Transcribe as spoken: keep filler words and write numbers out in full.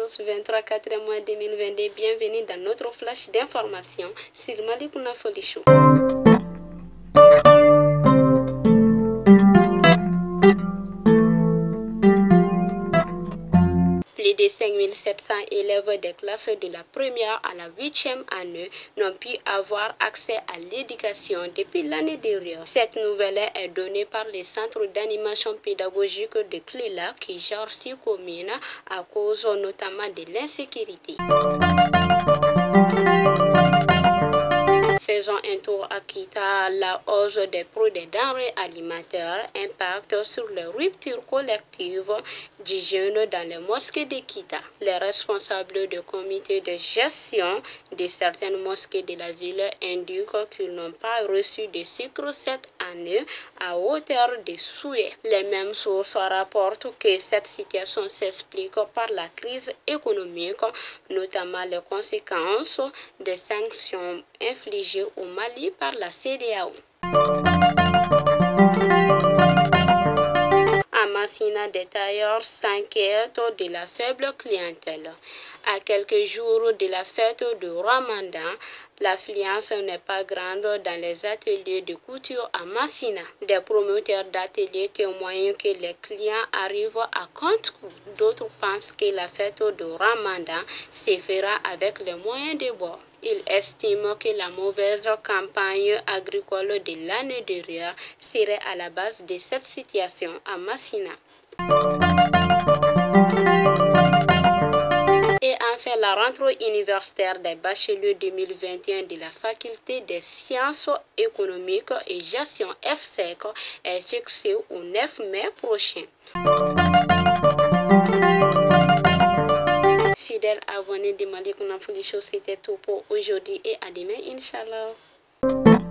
tous, vingt-trois quatrième mois deux mille vingt-deux. Bienvenue dans notre flash d'information sur Malikounda Foli Show. Plus de cinq mille sept cents élèves des classes de la première à la huitième année n'ont pu avoir accès à l'éducation depuis l'année dernière. Cette nouvelle est donnée par le centre d'animation pédagogique de Cléla qui gère six communes à cause notamment de l'insécurité. Faisons un tour à Kita. La hausse des prix des denrées alimentaires impacte sur les ruptures collectives du jeûne dans les mosquées de Kita. Les responsables du comité de gestion de certaines mosquées de la ville indiquent qu'ils n'ont pas reçu de sucre cette année à hauteur des souhaits. Les mêmes sources rapportent que cette situation s'explique par la crise économique, notamment les conséquences des sanctions infligées au Mali par la C D A O. À Massina, des tailleurs s'inquiètent de la faible clientèle. À quelques jours de la fête de Ramadan, l'affluence n'est pas grande dans les ateliers de couture à Massina. Des promoteurs d'ateliers témoignent que les clients arrivent à compte-coup. D'autres pensent que la fête de Ramadan se fera avec les moyens de bord. Ils estiment que la mauvaise campagne agricole de l'année dernière serait à la base de cette situation à Massina. Et enfin, la rentrée universitaire des bacheliers deux mille vingt et un de la faculté des sciences économiques et gestion F S E C est fixée au neuf mai prochain. Fidèles abonnés de Malikounda Foli Show, c'était tout pour aujourd'hui et à demain, Inch'Allah.